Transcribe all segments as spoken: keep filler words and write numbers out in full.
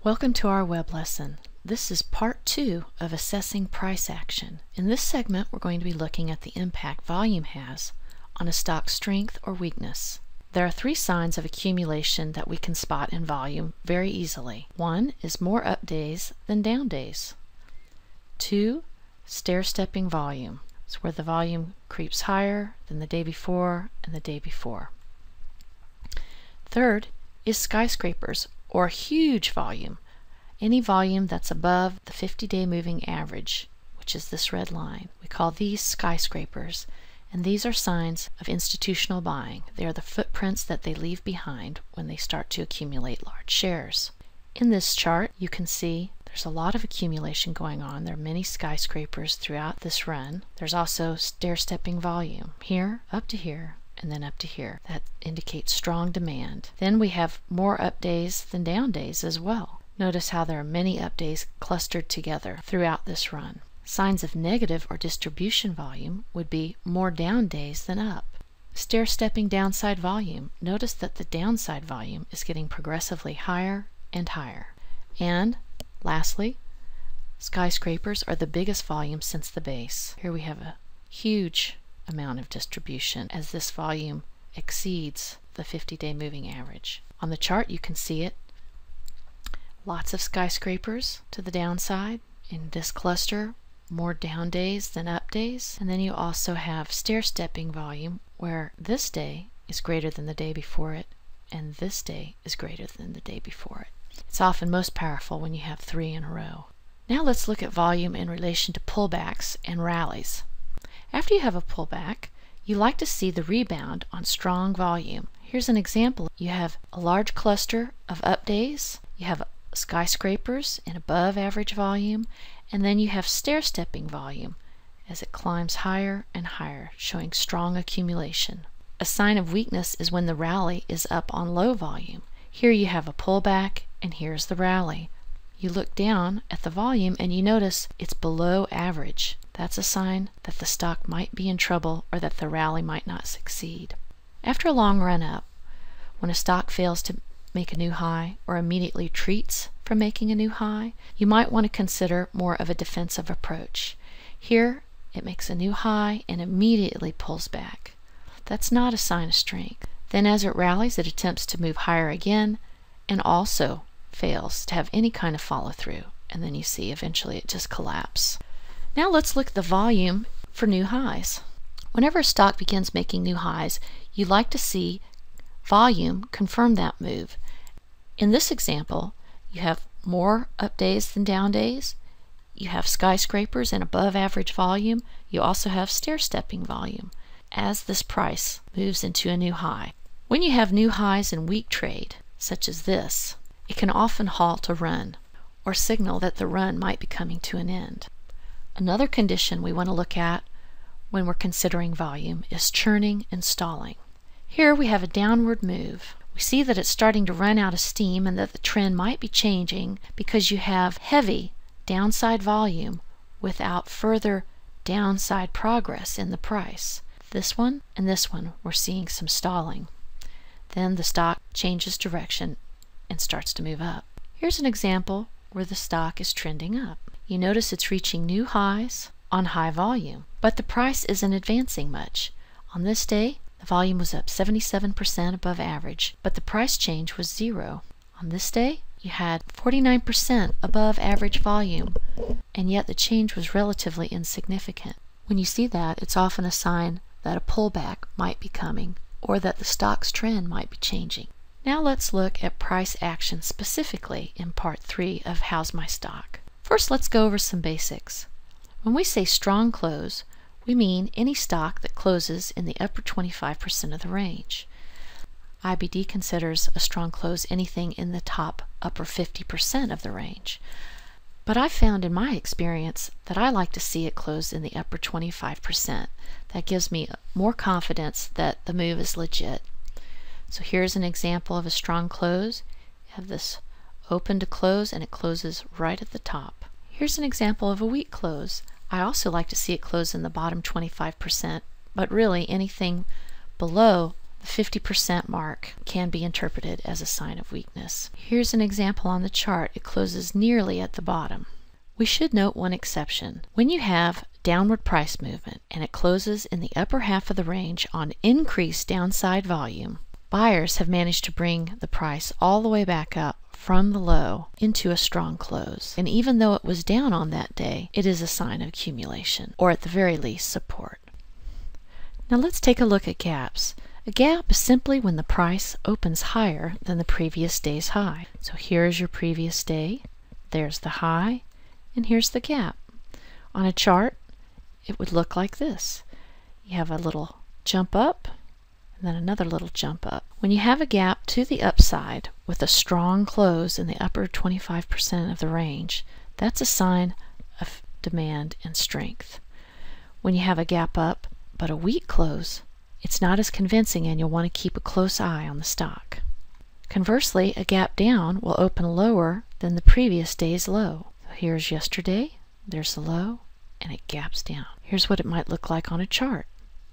Welcome to our web lesson. This is part two of assessing price action. In this segment, we're going to be looking at the impact volume has on a stock's strength or weakness. There are three signs of accumulation that we can spot in volume very easily. One is more up days than down days. Two, stair-stepping volume. It's where the volume creeps higher than the day before and the day before. Third is skyscrapers, or huge volume. Any volume that's above the fifty-day moving average, which is this red line. We call these skyscrapers, and these are signs of institutional buying. They are the footprints that they leave behind when they start to accumulate large shares. In this chart, you can see there's a lot of accumulation going on. There are many skyscrapers throughout this run. There's also stair-stepping volume, here up to here, and then up to here. That indicates strong demand. Then we have more up days than down days as well. Notice how there are many up days clustered together throughout this run. Signs of negative or distribution volume would be more down days than up. Stair-stepping downside volume. Notice that the downside volume is getting progressively higher and higher. And lastly, skyscrapers are the biggest volume since the base. Here we have a huge amount of distribution as this volume exceeds the fifty-day moving average. On the chart you can see it. Lots of skyscrapers to the downside. In this cluster, more down days than up days. And then you also have stair-stepping volume, where this day is greater than the day before it, and this day is greater than the day before it. It's often most powerful when you have three in a row. Now let's look at volume in relation to pullbacks and rallies. After you have a pullback, you like to see the rebound on strong volume. Here's an example. You have a large cluster of up days, you have skyscrapers in above average volume, and then you have stair-stepping volume as it climbs higher and higher, showing strong accumulation. A sign of weakness is when the rally is up on low volume. Here you have a pullback, and here's the rally. You look down at the volume and you notice it's below average. That's a sign that the stock might be in trouble or that the rally might not succeed. After a long run up, when a stock fails to make a new high or immediately retreats from making a new high, you might want to consider more of a defensive approach. Here, it makes a new high and immediately pulls back. That's not a sign of strength. Then as it rallies, it attempts to move higher again and also fails to have any kind of follow-through, and then you see eventually it just collapses. Now let's look at the volume for new highs. Whenever a stock begins making new highs, you like to see volume confirm that move. In this example, you have more up days than down days. You have skyscrapers and above average volume. You also have stair-stepping volume as this price moves into a new high. When you have new highs in weak trade, such as this, it can often halt a run or signal that the run might be coming to an end. Another condition we want to look at when we're considering volume is churning and stalling. Here we have a downward move. We see that it's starting to run out of steam and that the trend might be changing because you have heavy downside volume without further downside progress in the price. This one and this one, we're seeing some stalling. Then the stock changes direction and starts to move up. Here's an example where the stock is trending up. You notice it's reaching new highs on high volume, but the price isn't advancing much. On this day, the volume was up seventy-seven percent above average, but the price change was zero. On this day, you had forty-nine percent above average volume, and yet the change was relatively insignificant. When you see that, it's often a sign that a pullback might be coming, or that the stock's trend might be changing. Now let's look at price action specifically in part three of How's My Stock. First, let's go over some basics. When we say strong close, we mean any stock that closes in the upper twenty-five percent of the range. I B D considers a strong close anything in the top upper fifty percent of the range. But I've found in my experience that I like to see it close in the upper twenty-five percent. That gives me more confidence that the move is legit. So here's an example of a strong close. You have this open to close and it closes right at the top. Here's an example of a weak close. I also like to see it close in the bottom twenty-five percent, but really anything below the the fifty percent mark can be interpreted as a sign of weakness. Here's an example on the chart. It closes nearly at the bottom. We should note one exception. When you have downward price movement and it closes in the upper half of the range on increased downside volume, buyers have managed to bring the price all the way back up from the low into a strong close. And even though it was down on that day, it is a sign of accumulation, or at the very least support. Now let's take a look at gaps. A gap is simply when the price opens higher than the previous day's high. So here's your previous day, there's the high, and here's the gap. On a chart, it would look like this. You have a little jump up, and then another little jump up. When you have a gap to the upside with a strong close in the upper twenty-five percent of the range, that's a sign of demand and strength. When you have a gap up but a weak close, it's not as convincing and you'll want to keep a close eye on the stock. Conversely, a gap down will open lower than the previous day's low. So here's yesterday, there's the low, and it gaps down. Here's what it might look like on a chart.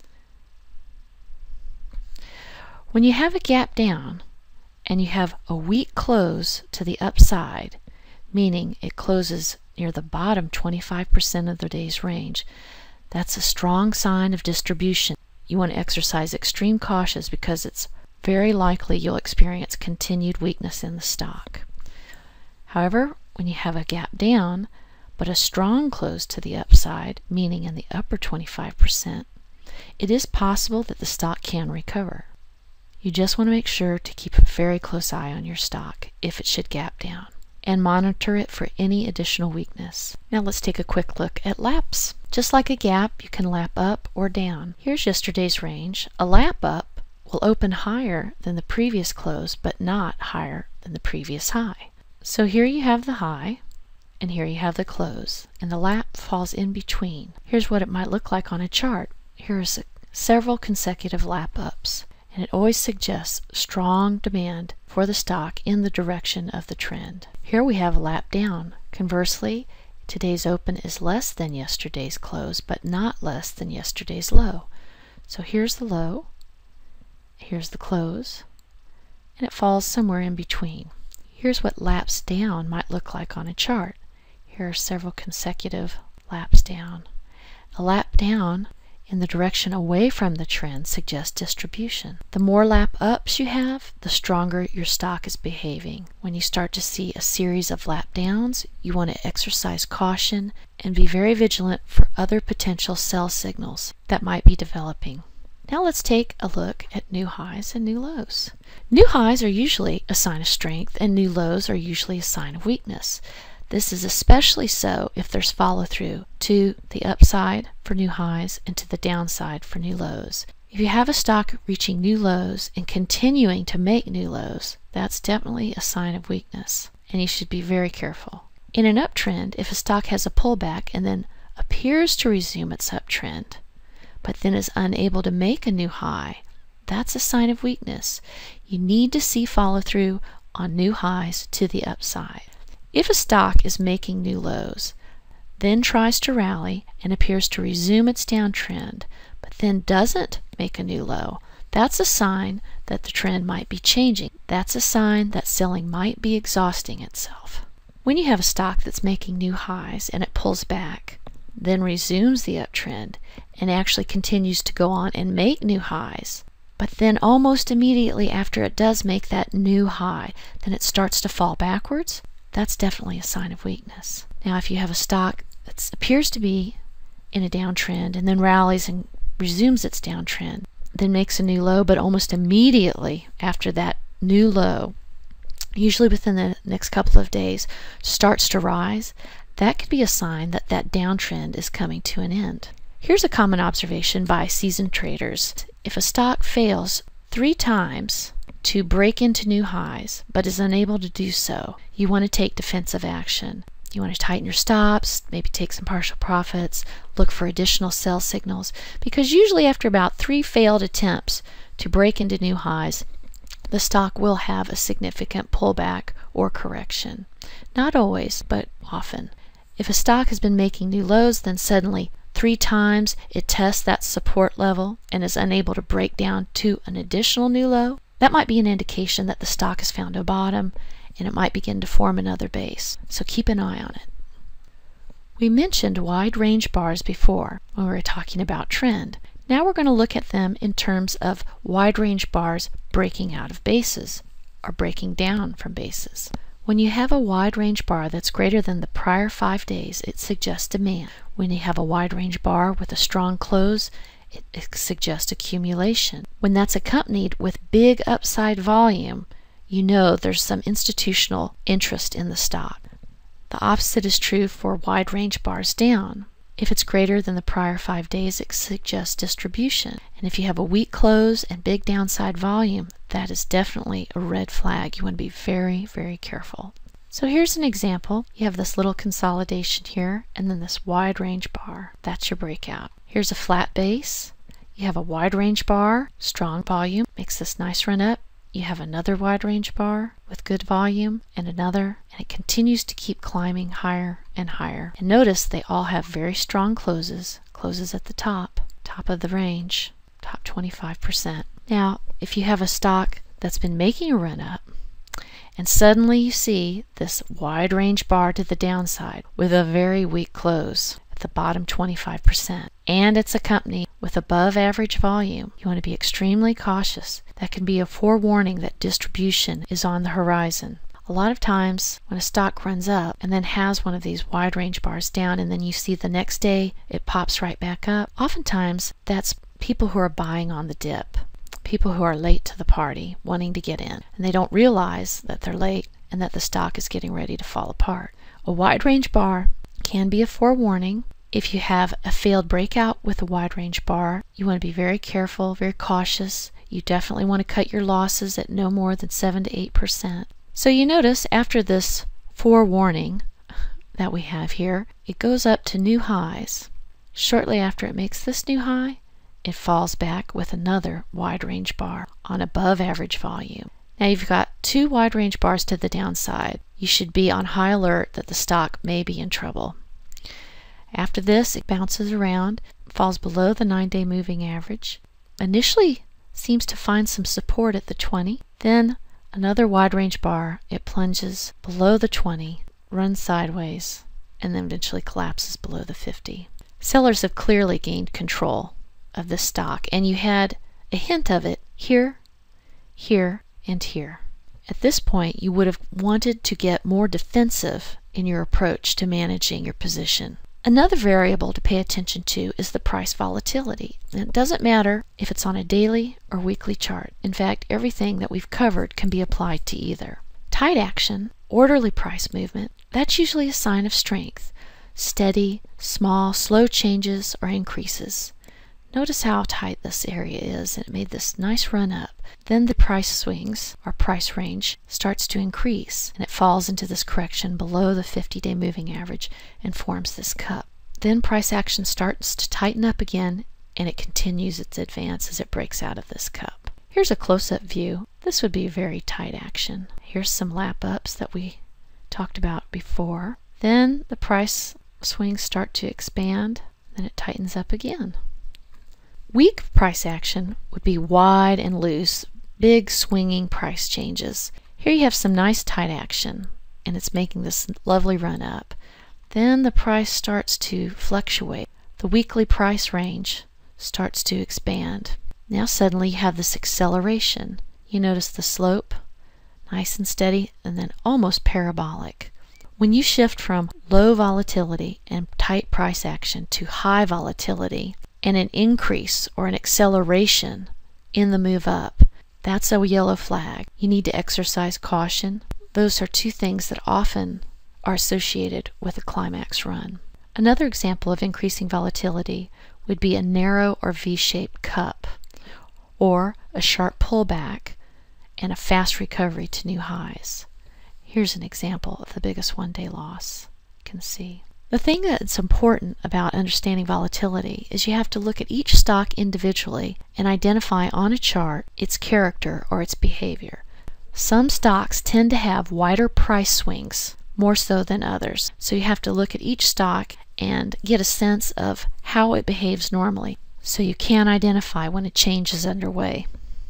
When you have a gap down and you have a weak close to the upside, meaning it closes near the bottom twenty-five percent of the day's range, that's a strong sign of distribution. You want to exercise extreme caution because it's very likely you'll experience continued weakness in the stock. However, when you have a gap down but a strong close to the upside, meaning in the upper twenty-five percent, it is possible that the stock can recover. You just want to make sure to keep a very close eye on your stock if it should gap down, and monitor it for any additional weakness. Now let's take a quick look at laps. Just like a gap, you can lap up or down. Here's yesterday's range. A lap up will open higher than the previous close, but not higher than the previous high. So here you have the high, and here you have the close, and the lap falls in between. Here's what it might look like on a chart. Here's a, several consecutive lap ups, and it always suggests strong demand for the stock in the direction of the trend. Here we have a lap down. Conversely, today's open is less than yesterday's close, but not less than yesterday's low. So here's the low, here's the close, and it falls somewhere in between. Here's what laps down might look like on a chart. Here are several consecutive laps down. A lap down in the direction away from the trend suggests distribution. The more lap ups you have, the stronger your stock is behaving. When you start to see a series of lap downs, you want to exercise caution and be very vigilant for other potential sell signals that might be developing. Now let's take a look at new highs and new lows. New highs are usually a sign of strength, and new lows are usually a sign of weakness. This is especially so if there's follow-through to the upside for new highs and to the downside for new lows. If you have a stock reaching new lows and continuing to make new lows, that's definitely a sign of weakness, and you should be very careful. In an uptrend, if a stock has a pullback and then appears to resume its uptrend, but then is unable to make a new high, that's a sign of weakness. You need to see follow-through on new highs to the upside. If a stock is making new lows, then tries to rally and appears to resume its downtrend, but then doesn't make a new low, that's a sign that the trend might be changing. That's a sign that selling might be exhausting itself. When you have a stock that's making new highs and it pulls back, then resumes the uptrend and actually continues to go on and make new highs, but then almost immediately after it does make that new high, then it starts to fall backwards, that's definitely a sign of weakness. Now if you have a stock that appears to be in a downtrend and then rallies and resumes its downtrend, then makes a new low, but almost immediately after that new low, usually within the next couple of days, starts to rise, that could be a sign that that downtrend is coming to an end. Here's a common observation by seasoned traders. If a stock fails three times to break into new highs, but is unable to do so, you want to take defensive action. You want to tighten your stops, maybe take some partial profits, look for additional sell signals, because usually after about three failed attempts to break into new highs, the stock will have a significant pullback or correction. Not always, but often. If a stock has been making new lows, then suddenly three times it tests that support level and is unable to break down to an additional new low, that might be an indication that the stock has found a bottom and it might begin to form another base. So keep an eye on it. We mentioned wide range bars before when we were talking about trend. Now we're going to look at them in terms of wide range bars breaking out of bases or breaking down from bases. When you have a wide range bar that's greater than the prior five days, it suggests demand. When you have a wide range bar with a strong close, it, it suggests accumulation. When that's accompanied with big upside volume, you know there's some institutional interest in the stock. The opposite is true for wide range bars down. If it's greater than the prior five days, it suggests distribution. And if you have a weak close and big downside volume, that is definitely a red flag. You want to be very, very careful. So here's an example. You have this little consolidation here and then this wide range bar. That's your breakout. Here's a flat base. You have a wide range bar, strong volume, makes this nice run up. You have another wide range bar with good volume and another, and it continues to keep climbing higher and higher. And notice they all have very strong closes, closes at the top, top of the range, top twenty-five percent. Now, if you have a stock that's been making a run up, and suddenly you see this wide range bar to the downside with a very weak close at the bottom twenty-five percent, and it's accompanied with above average volume, you want to be extremely cautious. That can be a forewarning that distribution is on the horizon. A lot of times when a stock runs up and then has one of these wide range bars down and then you see the next day it pops right back up, oftentimes that's people who are buying on the dip, people who are late to the party wanting to get in, and they don't realize that they're late and that the stock is getting ready to fall apart. A wide range bar can be a forewarning. If you have a failed breakout with a wide range bar, you want to be very careful, very cautious. You definitely want to cut your losses at no more than seven to eight percent. So you notice after this forewarning that we have here, it goes up to new highs. Shortly after it makes this new high, it falls back with another wide range bar on above average volume. Now you've got two wide range bars to the downside. You should be on high alert that the stock may be in trouble. After this, it bounces around, falls below the nine-day moving average. Initially seems to find some support at the twenty. Then another wide range bar, it plunges below the twenty, runs sideways, and then eventually collapses below the fifty. Sellers have clearly gained control of this stock, and you had a hint of it here, here, and here. At this point, you would have wanted to get more defensive in your approach to managing your position. Another variable to pay attention to is the price volatility. And it doesn't matter if it's on a daily or weekly chart. In fact, everything that we've covered can be applied to either. Tight action, orderly price movement, that's usually a sign of strength. Steady, small, slow changes or increases. Notice how tight this area is, and it made this nice run up. Then the price swings, or price range, starts to increase, and it falls into this correction below the fifty-day moving average and forms this cup. Then price action starts to tighten up again, and it continues its advance as it breaks out of this cup. Here's a close-up view. This would be very tight action. Here's some lap ups that we talked about before. Then the price swings start to expand, then it tightens up again. Weak price action would be wide and loose, big swinging price changes. Here you have some nice tight action, and it's making this lovely run up. Then the price starts to fluctuate. The weekly price range starts to expand. Now suddenly you have this acceleration. You notice the slope, nice and steady, and then almost parabolic. When you shift from low volatility and tight price action to high volatility, and an increase or an acceleration in the move up, that's a yellow flag. You need to exercise caution. Those are two things that often are associated with a climax run. Another example of increasing volatility would be a narrow or V-shaped cup, or a sharp pullback and a fast recovery to new highs. Here's an example of the biggest one-day loss you can see. The thing that's important about understanding volatility is you have to look at each stock individually and identify on a chart its character or its behavior. Some stocks tend to have wider price swings, more so than others. So you have to look at each stock and get a sense of how it behaves normally, so you can identify when a change is underway.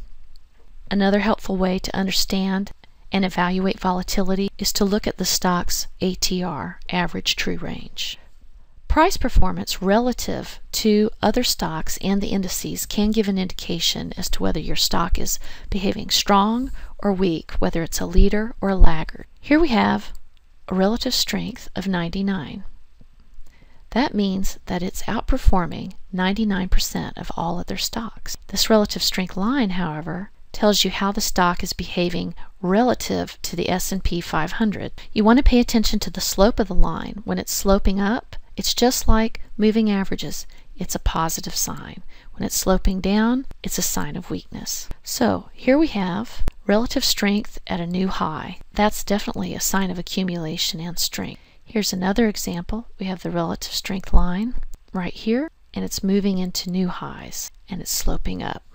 Another helpful way to understand and evaluate volatility is to look at the stock's A T R, average true range. Price performance relative to other stocks and the indices can give an indication as to whether your stock is behaving strong or weak, whether it's a leader or a laggard. Here we have a relative strength of ninety-nine. That means that it's outperforming ninety-nine percent of all other stocks. This relative strength line, however, tells you how the stock is behaving relative to the S and P five hundred. You want to pay attention to the slope of the line. When it's sloping up, it's just like moving averages. It's a positive sign. When it's sloping down, it's a sign of weakness. So here we have relative strength at a new high. That's definitely a sign of accumulation and strength. Here's another example. We have the relative strength line right here, and it's moving into new highs, and it's sloping up.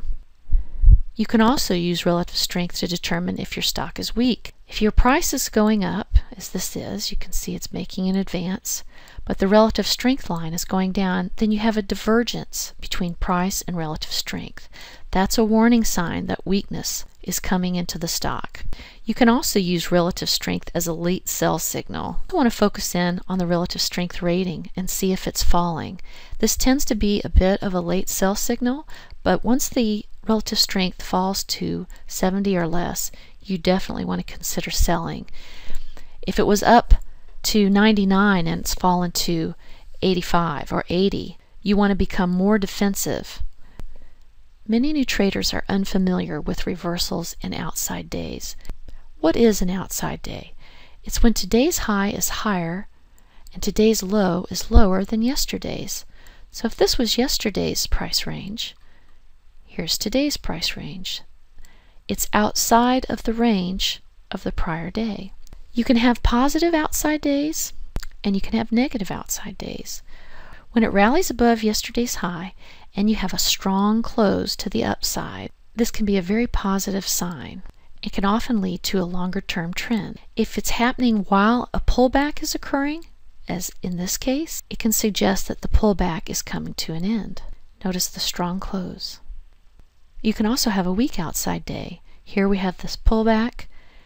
You can also use relative strength to determine if your stock is weak. If your price is going up, as this is, you can see it's making an advance, but the relative strength line is going down, then you have a divergence between price and relative strength. That's a warning sign that weakness is coming into the stock. You can also use relative strength as a late sell signal. I want to focus in on the relative strength rating and see if it's falling. This tends to be a bit of a late sell signal, but once the relative strength falls to seventy or less, you definitely want to consider selling. If it was up to ninety-nine and it's fallen to eighty-five or eighty, you want to become more defensive. Many new traders are unfamiliar with reversals and outside days. What is an outside day? It's when today's high is higher and today's low is lower than yesterday's. So if this was yesterday's price range, here's today's price range. It's outside of the range of the prior day. You can have positive outside days and you can have negative outside days. When it rallies above yesterday's high and you have a strong close to the upside, this can be a very positive sign. It can often lead to a longer term trend. If it's happening while a pullback is occurring, as in this case, it can suggest that the pullback is coming to an end. Notice the strong close. You can also have a weak outside day. Here we have this pullback.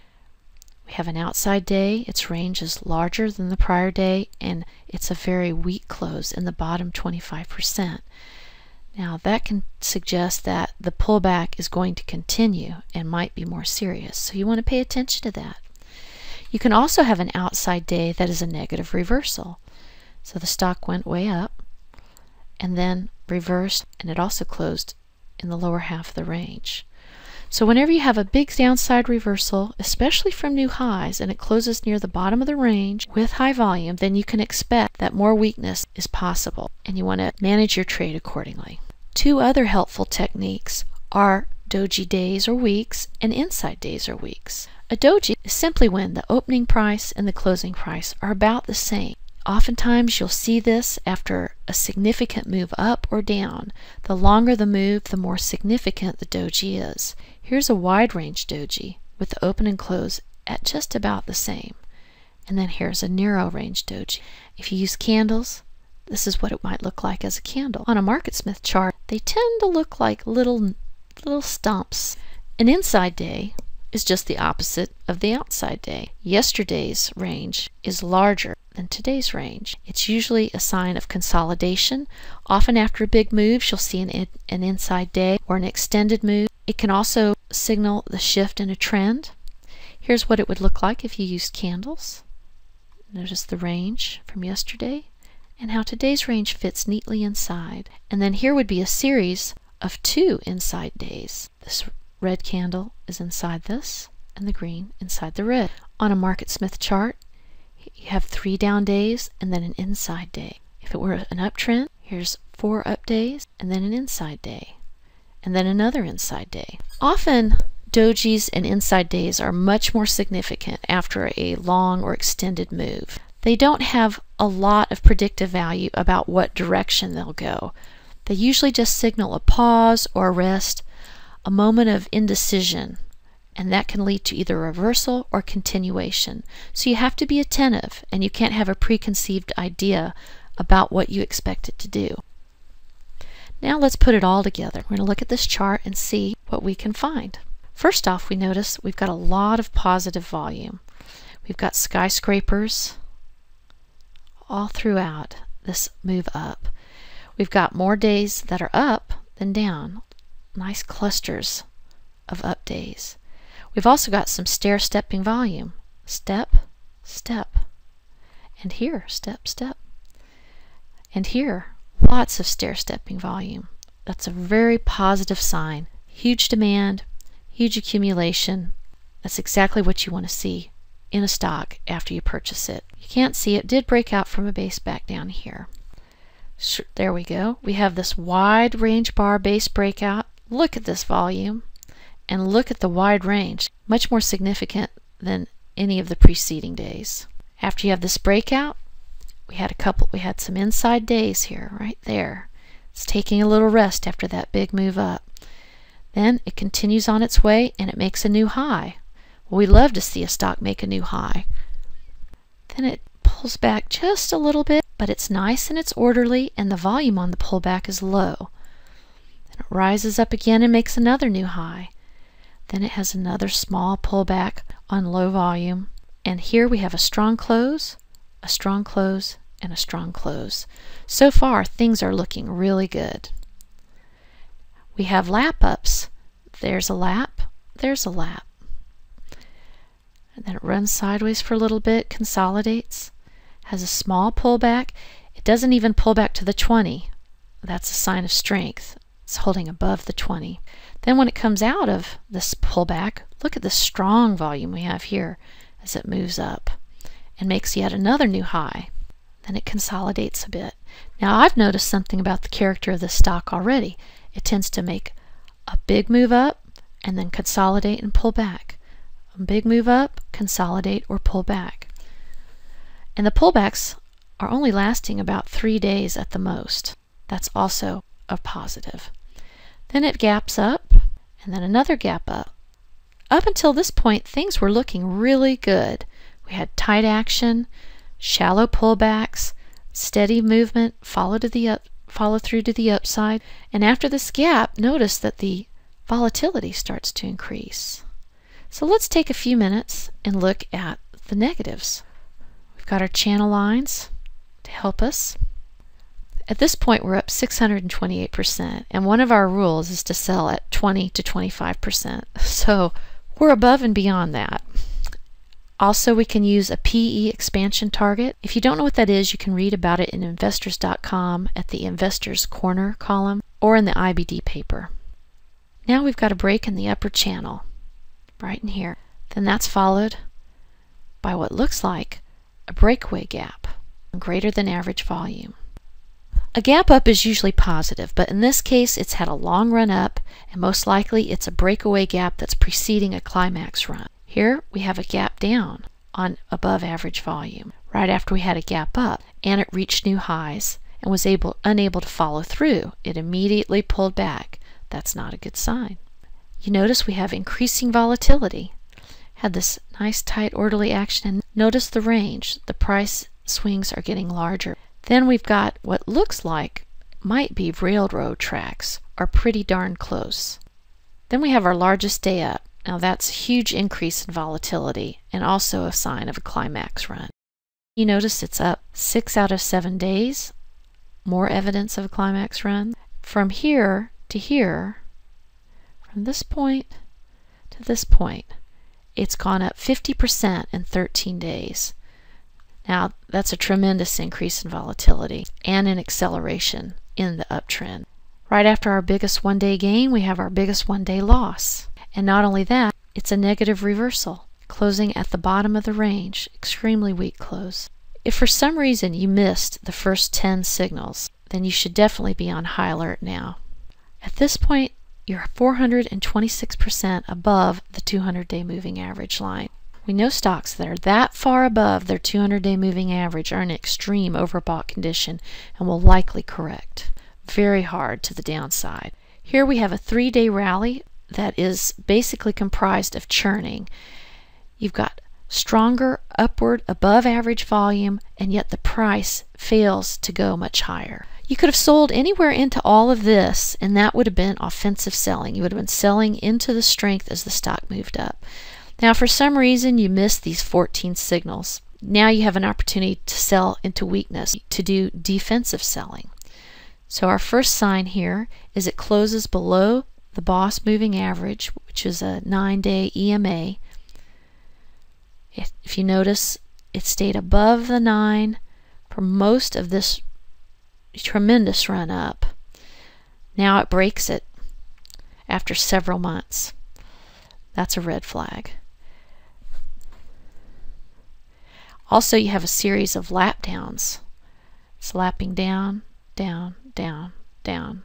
We have an outside day. Its range is larger than the prior day, and it's a very weak close in the bottom twenty-five percent. Now that can suggest that the pullback is going to continue and might be more serious. So you want to pay attention to that. You can also have an outside day that is a negative reversal. So the stock went way up and then reversed, and it also closed in the lower half of the range. So whenever you have a big downside reversal, especially from new highs, and it closes near the bottom of the range with high volume, then you can expect that more weakness is possible, and you want to manage your trade accordingly. Two other helpful techniques are doji days or weeks and inside days or weeks. A doji is simply when the opening price and the closing price are about the same. Oftentimes you'll see this after a significant move up or down. The longer the move, the more significant the doji is. Here's a wide range doji with the open and close at just about the same. And then here's a narrow range doji. If you use candles, this is what it might look like as a candle. On a MarketSmith chart, they tend to look like little, little stumps. An inside day is just the opposite of the outside day. Yesterday's range is larger than today's range. It's usually a sign of consolidation. Often after big moves, you'll see an, an inside day or an extended move. It can also signal the shift in a trend. Here's what it would look like if you used candles. Notice the range from yesterday and how today's range fits neatly inside. And then here would be a series of two inside days. This red candle is inside this and the green inside the red. On a MarketSmith chart, you have three down days and then an inside day. If it were an uptrend, here's four up days and then an inside day, and then another inside day. Often, dojis and inside days are much more significant after a long or extended move. They don't have a lot of predictive value about what direction they'll go. They usually just signal a pause or a rest, a moment of indecision, and that can lead to either reversal or continuation. So you have to be attentive, and you can't have a preconceived idea about what you expect it to do. Now let's put it all together. We're going to look at this chart and see what we can find. First off, we notice we've got a lot of positive volume. We've got skyscrapers all throughout this move up. We've got more days that are up than down. Nice clusters of up days. We've also got some stair-stepping volume. Step, step. And here, step, step. And here, lots of stair-stepping volume. That's a very positive sign. Huge demand, huge accumulation. That's exactly what you want to see in a stock after you purchase it. You can't see it did break out from a base back down here. There we go. We have this wide range bar base breakout. Look at this volume and look at the wide range. Much more significant than any of the preceding days. After you have this breakout, we had a couple, we had some inside days here, right there. It's taking a little rest after that big move up. Then it continues on its way and it makes a new high. Well, we love to see a stock make a new high. Then it pulls back just a little bit, but it's nice and it's orderly and the volume on the pullback is low. Then it rises up again and makes another new high. Then it has another small pullback on low volume. And here we have a strong close, a strong close, and a strong close. So far, things are looking really good. We have lap ups. There's a lap, there's a lap. And then it runs sideways for a little bit, consolidates, has a small pullback. It doesn't even pull back to the twenty. That's a sign of strength. It's holding above the twenty. Then when it comes out of this pullback, look at the strong volume we have here as it moves up and makes yet another new high. Then it consolidates a bit. Now I've noticed something about the character of this stock already. It tends to make a big move up and then consolidate and pull back. A big move up, consolidate, or pull back. And the pullbacks are only lasting about three days at the most. That's also a positive. Then it gaps up and then another gap up. Up until this point, things were looking really good. We had tight action, shallow pullbacks, steady movement, follow to the up, follow through to the upside, and after this gap, notice that the volatility starts to increase. So let's take a few minutes and look at the negatives. We've got our channel lines to help us. At this point, we're up six hundred twenty-eight percent, and one of our rules is to sell at twenty to twenty-five percent. So we're above and beyond that. Also, we can use a P E expansion target. If you don't know what that is, you can read about it in investors dot com at the Investors Corner column or in the I B D paper. Now we've got a break in the upper channel, right in here. Then that's followed by what looks like a breakaway gap, greater than average volume. A gap up is usually positive, but in this case it's had a long run up and most likely it's a breakaway gap that's preceding a climax run. Here we have a gap down on above average volume right after we had a gap up, and it reached new highs and was able unable to follow through. It immediately pulled back. That's not a good sign. You notice we have increasing volatility. Had this nice tight orderly action, and notice the range. The price swings are getting larger. Then we've got what looks like might be railroad tracks, are pretty darn close. Then we have our largest day up. Now that's a huge increase in volatility and also a sign of a climax run. You notice it's up six out of seven days, more evidence of a climax run. From here to here, from this point to this point, it's gone up fifty percent in thirteen days. Now that's a tremendous increase in volatility and an acceleration in the uptrend. Right after our biggest one-day gain, we have our biggest one-day loss. And not only that, it's a negative reversal, closing at the bottom of the range, extremely weak close. If for some reason you missed the first ten signals, then you should definitely be on high alert now. At this point, you're four hundred twenty-six percent above the two hundred day moving average line. We know stocks that are that far above their two hundred day moving average are in extreme overbought condition and will likely correct very hard to the downside. Here we have a three-day rally that is basically comprised of churning. You've got stronger upward above average volume, and yet the price fails to go much higher. You could have sold anywhere into all of this, and that would have been offensive selling. You would have been selling into the strength as the stock moved up. Now, for some reason, you missed these fourteen signals. Now you have an opportunity to sell into weakness, to do defensive selling. So our first sign here is it closes below the B O S moving average, which is a nine-day E M A. If you notice, it stayed above the nine for most of this tremendous run up. Now it breaks it after several months. That's a red flag. Also, you have a series of lap downs. It's lapping down, down, down, down.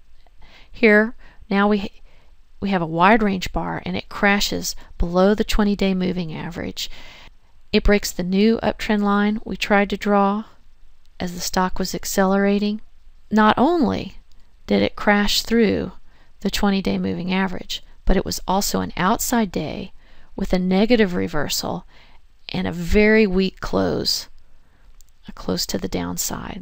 Here, now we we have a wide range bar, and it crashes below the twenty-day moving average. It breaks the new uptrend line we tried to draw as the stock was accelerating. Not only did it crash through the twenty-day moving average, but it was also an outside day with a negative reversal and a very weak close, a close to the downside.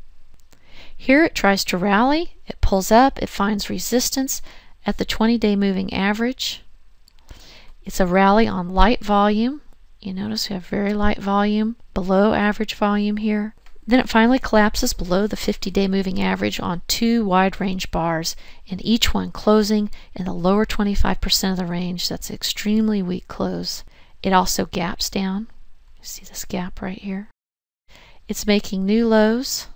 Here it tries to rally, it pulls up, it finds resistance at the twenty-day moving average. It's a rally on light volume. You notice we have very light volume, below average volume here. Then it finally collapses below the fifty-day moving average on two wide range bars, and each one closing in the lower twenty-five percent of the range. That's an extremely weak close. It also gaps down. See this gap right here? It's making new lows.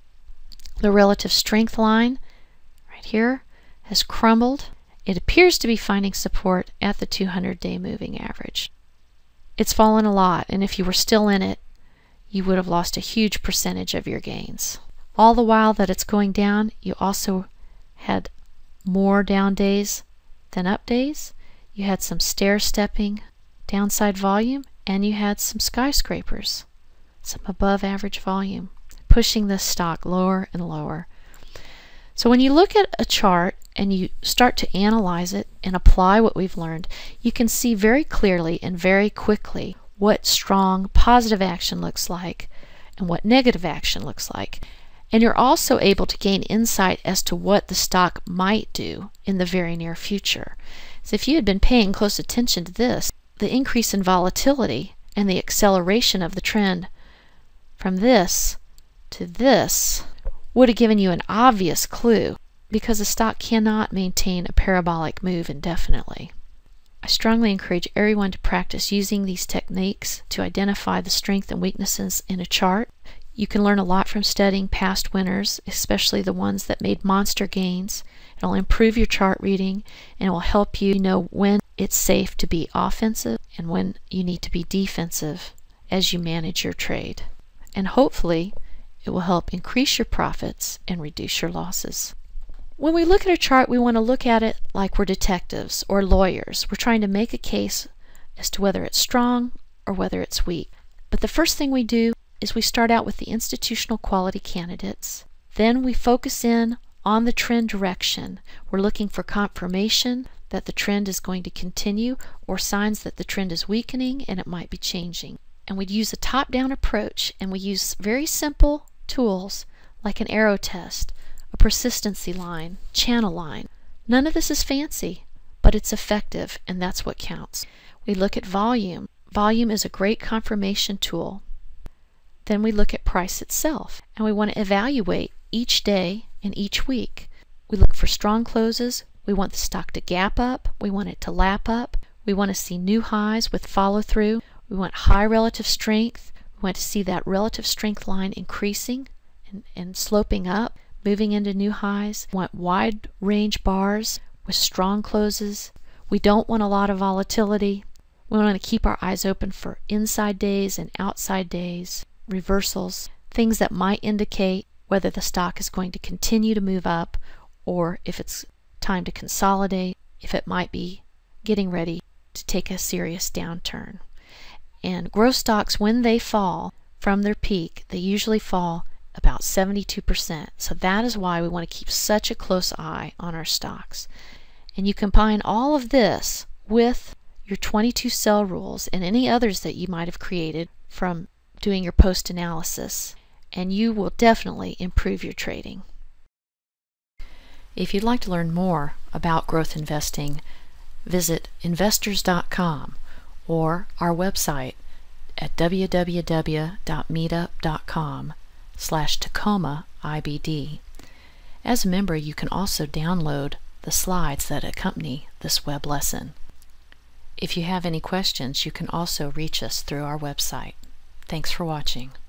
The relative strength line right here has crumbled. It appears to be finding support at the two hundred day moving average. It's fallen a lot, and if you were still in it, you would have lost a huge percentage of your gains. All the while that it's going down, you also had more down days than up days. You had some stair-stepping downside volume, and you had some skyscrapers, some above average volume, pushing this stock lower and lower. So when you look at a chart and you start to analyze it and apply what we've learned, you can see very clearly and very quickly what strong positive action looks like and what negative action looks like. And you're also able to gain insight as to what the stock might do in the very near future. So if you had been paying close attention to this, the increase in volatility and the acceleration of the trend from this to this would have given you an obvious clue, because the stock cannot maintain a parabolic move indefinitely. I strongly encourage everyone to practice using these techniques to identify the strengths and weaknesses in a chart. You can learn a lot from studying past winners, especially the ones that made monster gains. It'll improve your chart reading, and it will help you know when it's safe to be offensive and when you need to be defensive as you manage your trade. And hopefully it will help increase your profits and reduce your losses. When we look at a chart, we want to look at it like we're detectives or lawyers. We're trying to make a case as to whether it's strong or whether it's weak. But the first thing we do is we start out with the institutional quality candidates. Then we focus in on the trend direction. We're looking for confirmation that the trend is going to continue, or signs that the trend is weakening and it might be changing. And we'd use a top-down approach, and we use very simple tools like an arrow test, a persistency line, channel line. None of this is fancy, but it's effective, and that's what counts. We look at volume. Volume is a great confirmation tool. Then we look at price itself, and we want to evaluate each day and each week. We look for strong closes. We want the stock to gap up. We want it to lap up. We want to see new highs with follow-through. We want high relative strength. We want to see that relative strength line increasing and, and sloping up, moving into new highs. We want wide range bars with strong closes. We don't want a lot of volatility. We want to keep our eyes open for inside days and outside days, reversals, things that might indicate whether the stock is going to continue to move up, or if it's time to consolidate, if it might be getting ready to take a serious downturn. And growth stocks, when they fall from their peak, they usually fall about seventy-two percent. So that is why we want to keep such a close eye on our stocks. And you combine all of this with your twenty-two cell rules and any others that you might have created from doing your post analysis, and you will definitely improve your trading. If you'd like to learn more about growth investing, visit investors dot com or our website at w w w dot meetup dot com slash Tacoma I B D. As a member, you can also download the slides that accompany this web lesson. If you have any questions, you can also reach us through our website. Thanks for watching.